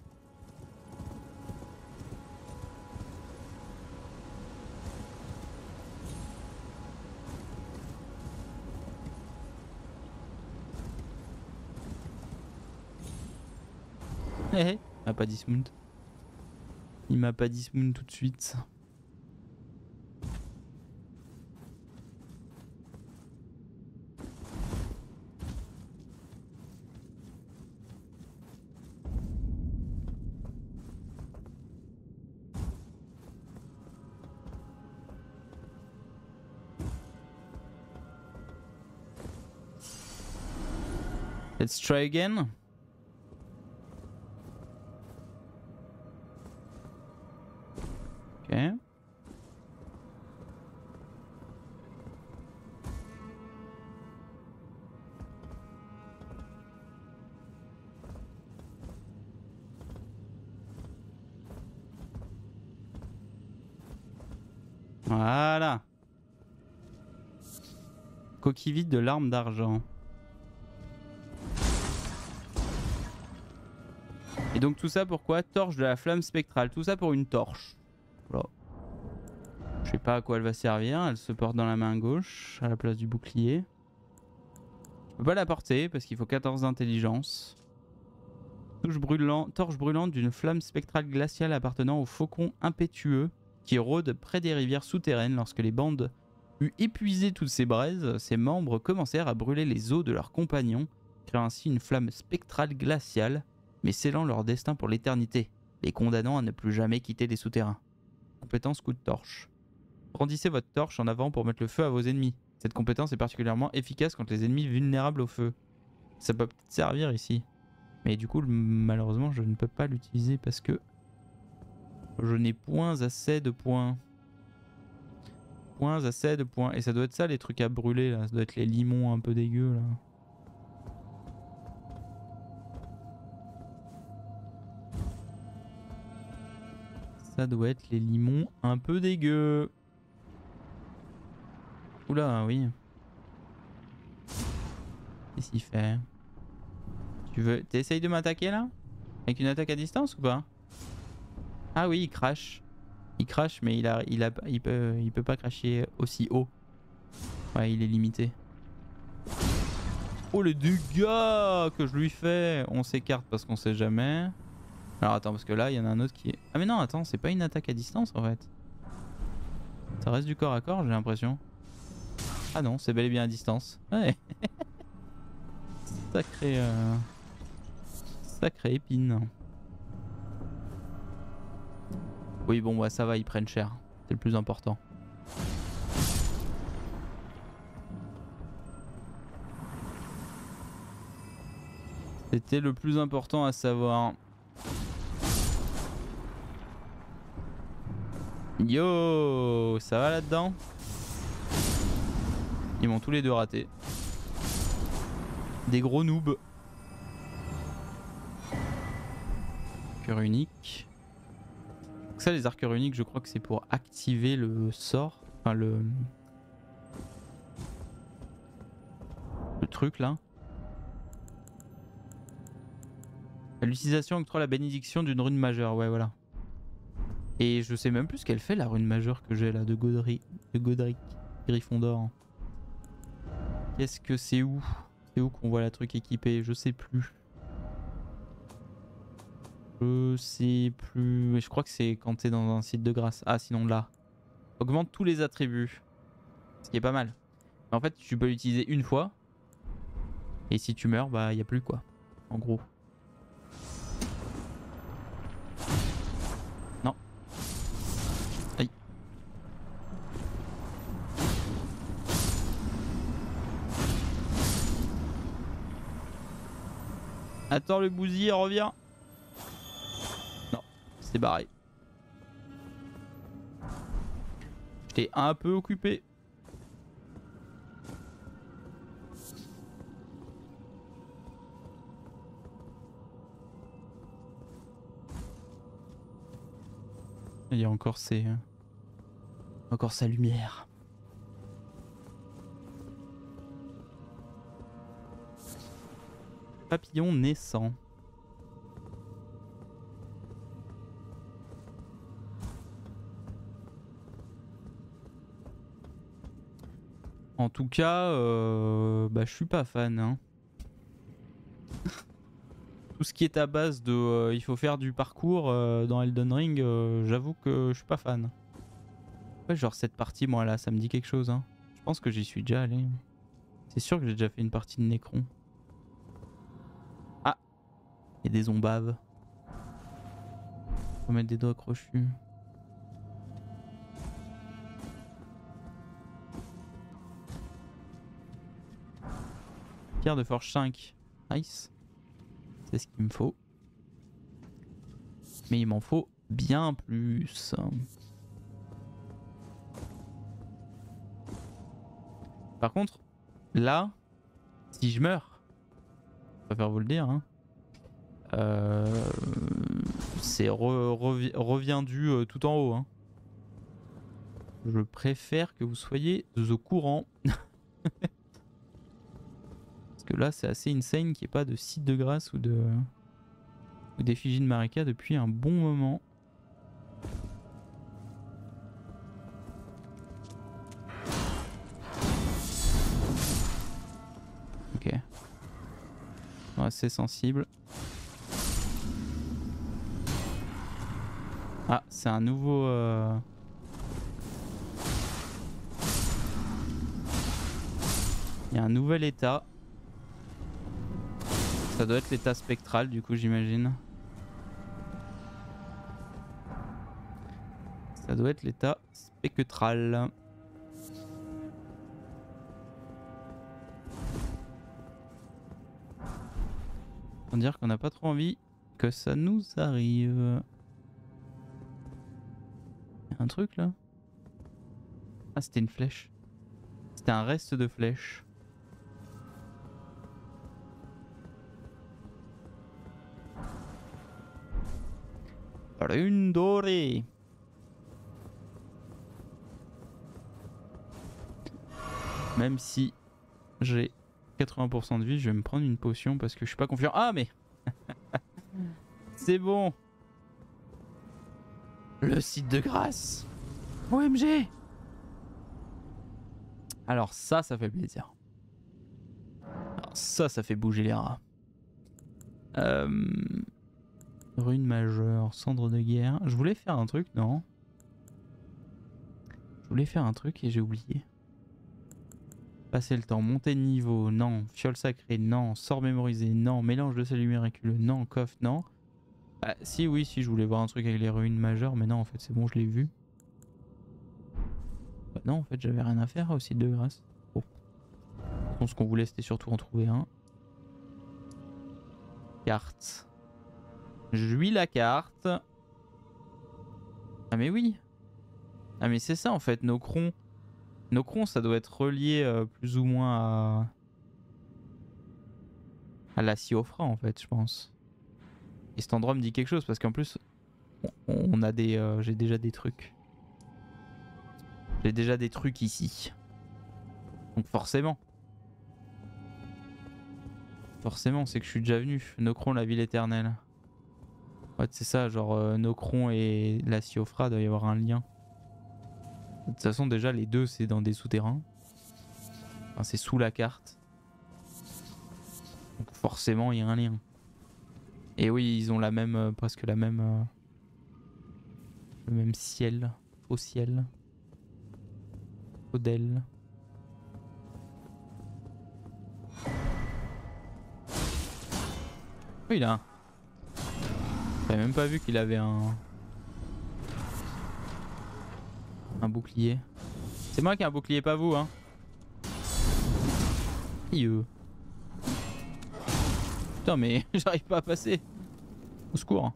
Hé hé, il m'a pas dit smooth. Il m'a pas dit smooth tout de suite. Let's try again. Ok. Voilà. Coquille vide de l'arme d'argent. Et donc tout ça pourquoi? Torche de la flamme spectrale. Tout ça pour une torche. Voilà. Je sais pas à quoi elle va servir. Elle se porte dans la main gauche à la place du bouclier. Je peux pas la porter parce qu'il faut quatorze d'intelligence. Touche brûlant, torche brûlante d'une flamme spectrale glaciale appartenant au faucon impétueux qui rôde près des rivières souterraines. Lorsque les bandes eurent épuisé toutes ces braises, ses membres commencèrent à brûler les os de leurs compagnons, créant ainsi une flamme spectrale glaciale, mais scellant leur destin pour l'éternité, les condamnant à ne plus jamais quitter les souterrains. Compétence coup de torche. Brandissez votre torche en avant pour mettre le feu à vos ennemis. Cette compétence est particulièrement efficace contre les ennemis vulnérables au feu. Ça peut peut-être servir ici. Mais du coup, malheureusement, je ne peux pas l'utiliser parce que je n'ai point assez de points. Points assez de points. Et ça doit être ça les trucs à brûler là. Ça doit être les limons un peu dégueux là. Ça doit être les limons un peu dégueux. Oula, oui. Qu'est-ce qu'il fait? Tu veux... T'essayes de m'attaquer là? Avec une attaque à distance ou pas? Ah oui, il crash. Il crash, mais il, a, il, a, il, peut, il peut pas crasher aussi haut. Ouais, il est limité. Oh les dégâts que je lui fais! On s'écarte parce qu'on sait jamais. Alors attends, parce que là, il y en a un autre qui est... Ah mais non, attends, c'est pas une attaque à distance en fait. Ça reste du corps à corps, j'ai l'impression. Ah non, c'est bel et bien à distance. Ouais. Sacré... Euh... Sacré épine. Oui bon, bah ça va, ils prennent cher. C'est le plus important. C'était le plus important à savoir. Yo, ça va là-dedans? Ils m'ont tous les deux raté. Des gros noobs. Arqueur unique. Donc ça, les arqueurs uniques, je crois que c'est pour activer le sort. Enfin, le... Le truc là. L'utilisation octroie la bénédiction d'une rune majeure. Ouais, voilà. Et je sais même plus ce qu'elle fait, la rune majeure que j'ai là, de Godric. De Godric. Gryffondor. Qu'est-ce que c'est où? C'est où qu'on voit la truc équipée? Je sais plus. Je sais plus. Mais je crois que c'est quand t'es dans un site de grâce. Ah, sinon là. Augmente tous les attributs. Ce qui est pas mal. Mais en fait, tu peux l'utiliser une fois. Et si tu meurs, bah, y a plus quoi. En gros. Non. Aïe. Attends, le bousille, reviens. Non, c'est barré. J'étais un peu occupé. Il y a encore ses... Encore sa lumière. Papillon naissant. En tout cas, euh, bah, je suis pas fan. Hein. Tout ce qui est à base de euh, il faut faire du parcours euh, dans Elden Ring, euh, j'avoue que je suis pas fan. Ouais, genre cette partie, moi là, ça me dit quelque chose. Hein. Je pense que j'y suis déjà allé. C'est sûr que j'ai déjà fait une partie de Necron. Ah, il y a des zombaves. Faut mettre des doigts crochus. Pierre de forge cinq. Nice. C'est ce qu'il me faut. Mais il m'en faut bien plus. Par contre, là, si je meurs, je préfère vous le dire, hein, euh, c'est re, revi, revient du euh, tout en haut. Hein. Je préfère que vous soyez au courant. Parce que là, c'est assez insane qu'il n'y ait pas de site de grâce ou de ou d'effigie de Marika depuis un bon moment. Ok. Bon, assez sensible. Ah, c'est un nouveau... Euh... Il y a un nouvel état. Ça doit être l'état spectral du coup, j'imagine. Ça doit être l'état spectral. On va dire qu'on n'a pas trop envie que ça nous arrive. Il y a un truc là? Ah, c'était une flèche. C'était un reste de flèche. Rune dorée. Même si j'ai quatre-vingts pour cent de vie, je vais me prendre une potion parce que je suis pas confiant. Ah mais C'est bon. Le site de grâce. O M G. Alors ça, ça fait plaisir. Alors ça, ça fait bouger les rats. Euh... Rune majeure, cendre de guerre. Je voulais faire un truc, non? Je voulais faire un truc et j'ai oublié. Passer le temps, monter de niveau, non. Fiole sacrée, non. Sort mémorisé, non. Mélange de salut miraculeux, non. Coffre, non. Bah, si, oui, si, je voulais voir un truc avec les ruines majeures, mais non, en fait, c'est bon, je l'ai vu. Bah, non, en fait, j'avais rien à faire au site de grâce. Bon. Je pense qu'on voulait, c'était surtout en trouver un. Carte. Je lis la carte. Ah, mais oui. Ah, mais c'est ça, en fait, nos crons. Nos crons, ça doit être relié euh, plus ou moins à. à la Siofra, en fait, je pense. Et cet endroit me dit quelque chose parce qu'en plus, on a des, euh, j'ai déjà des trucs. J'ai déjà des trucs ici. Donc forcément. Forcément, c'est que je suis déjà venu. Nokron, la ville éternelle. Ouais, c'est ça, genre euh, Nokron et la Siofra, doit y avoir un lien. De toute façon, déjà, les deux, c'est dans des souterrains. Enfin, c'est sous la carte. Donc forcément, il y a un lien. Et oui, ils ont la même, euh, presque la même, euh, le même ciel, faux ciel, Odell. Oui, là. J'avais même pas vu qu'il avait un, un bouclier. C'est moi qui ai un bouclier, pas vous, hein. Ieux. Putain, mais j'arrive pas à passer. Au secours.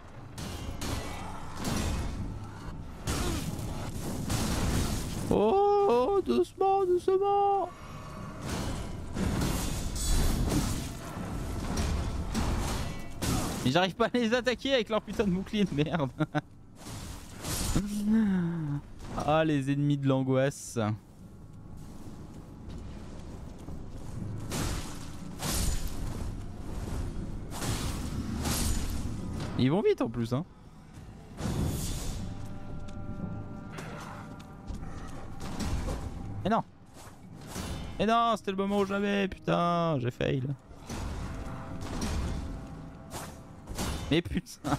Oh, doucement, doucement. Mais j'arrive pas à les attaquer avec leur putain de bouclier de merde. Ah, les ennemis de l'angoisse. Ils vont vite en plus, hein. Mais non. Mais non, c'était le moment où j'avais, putain, j'ai fail. Mais putain.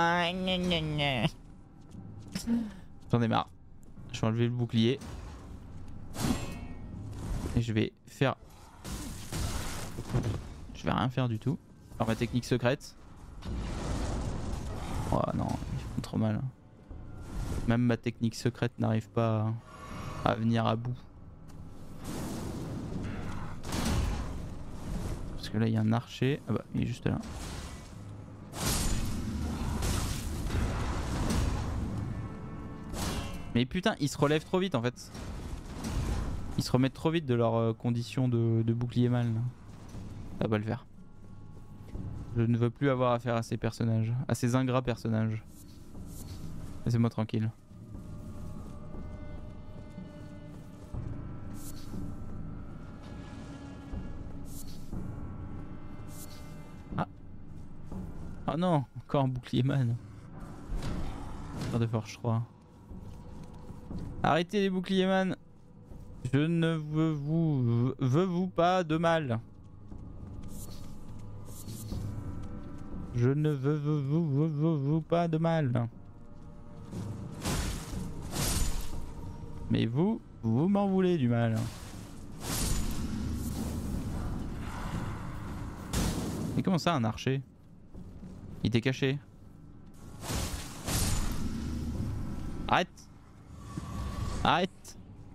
J'en ai marre. Je vais enlever le bouclier. Et je vais faire... Je vais rien faire du tout. Alors ma technique secrète. Oh non, ils font trop mal. Même ma technique secrète n'arrive pas à venir à bout. Parce que là il y a un archer. Ah bah il est juste là. Mais putain, ils se relèvent trop vite en fait. Ils se remettent trop vite de leurs euh, conditions de, de bouclier mal. Là. Ça va pas le faire. Je ne veux plus avoir affaire à ces personnages, à ces ingrats personnages. Laissez-moi tranquille. Ah. Oh non, encore un bouclier man. Faire de forge trois. Arrêtez les boucliers man. Je ne veux vous, veux vous pas de mal. Je ne veux, veux, veux, veux, veux, veux pas de mal. Mais vous, vous m'en voulez du mal. Mais comment ça un archer? Il était caché. Arrête. Arrête.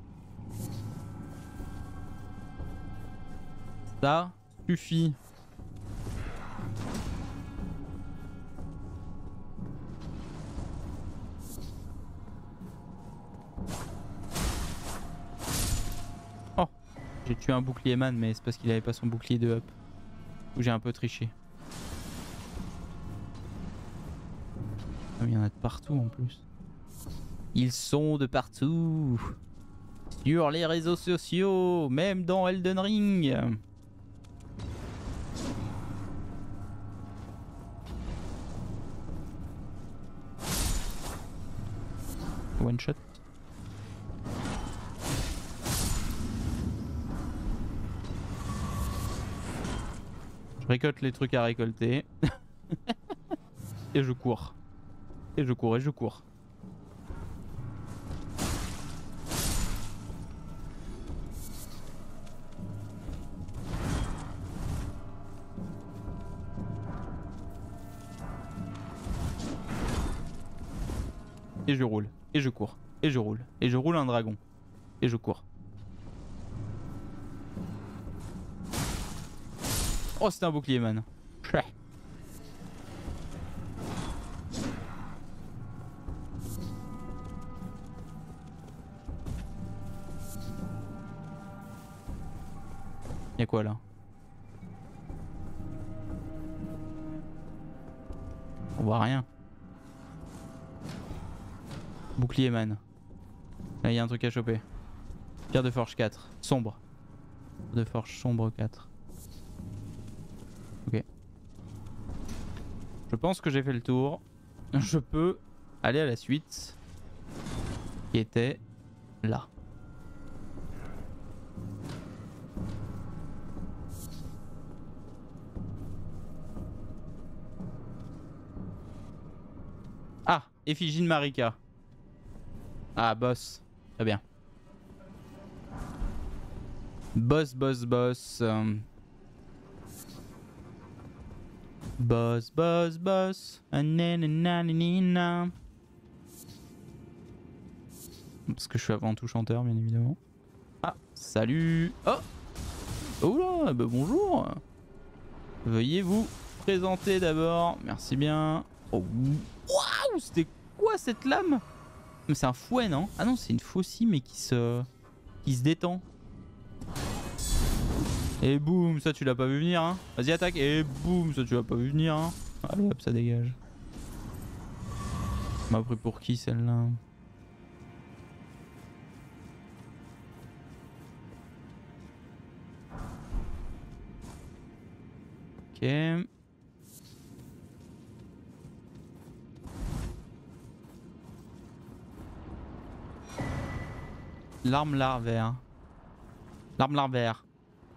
Ça suffit. Oh, j'ai tué un bouclier man, mais c'est parce qu'il avait pas son bouclier de up. Où j'ai un peu triché. Ah, mais il y en a de partout en plus. Ils sont de partout. Sur les réseaux sociaux, même dans Elden Ring. one shot. Je récolte les trucs à récolter. Et je cours. Et je cours et je cours. Et je roule. Et je cours. Et je roule. Et je roule un dragon. Et je cours. Oh, c'était un bouclier, man. Chouais. Y'a quoi là? On voit rien. Bouclier, man. Là, il y a un truc à choper. Pierre de forge quatre. Sombre. De forge sombre quatre. Ok. Je pense que j'ai fait le tour. Je peux aller à la suite. Qui était là. Ah, effigie de Marika. Ah, boss. Très bien. Boss, boss, boss. Euh... Boss, boss, boss. Nananananina. Parce que je suis avant tout chanteur, bien évidemment. Ah, salut. Oh. Oh là, bah bonjour. Veuillez vous présenter d'abord. Merci bien. Oh, waouh, c'était quoi cette lame? Mais c'est un fouet, non? Ah non, c'est une faucille, mais qui se... qui se détend. Et boum, ça tu l'as pas vu venir, hein. Vas-y, attaque. Et boum, ça tu l'as pas vu venir, hein. Allez hop, ça dégage. M'a pris pour qui celle-là? Ok. L'arme larvaire. L'arme larvaire.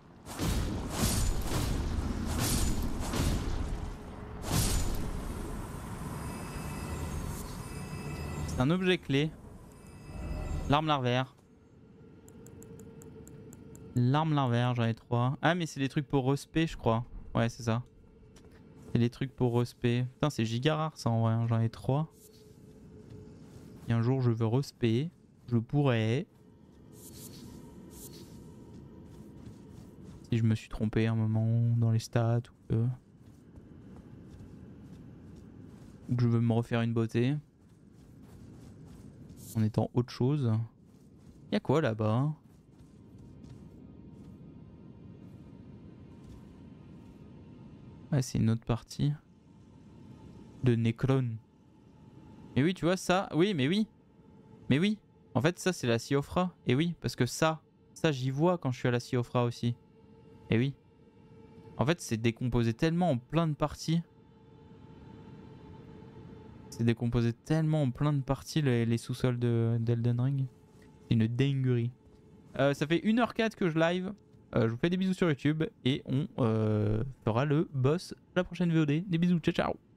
C'est un objet clé. L'arme larvaire. L'arme larvaire, j'en ai trois. Ah mais c'est des trucs pour respect, je crois. Ouais, c'est ça. C'est des trucs pour respect. Putain, c'est giga rare ça en vrai, hein. J'en ai trois. Et un jour je veux respect. Je pourrais... Si je me suis trompé un moment dans les stats ou que... ou que je veux me refaire une beauté. En étant autre chose. Y'a quoi là-bas? Ouais, c'est une autre partie. De Necron. Mais oui, tu vois ça... Oui, mais oui. Mais oui. En fait, ça, c'est la Siofra. Et oui, parce que ça... Ça, j'y vois quand je suis à la Siofra aussi. Et oui. En fait, c'est décomposé tellement en plein de parties. C'est décomposé tellement en plein de parties les, les sous-sols d'Elden Ring. C'est une dinguerie. Euh, ça fait une heure quatre que je live. Euh, je vous fais des bisous sur YouTube. Et on euh, fera le boss la prochaine V O D. Des bisous, ciao ciao.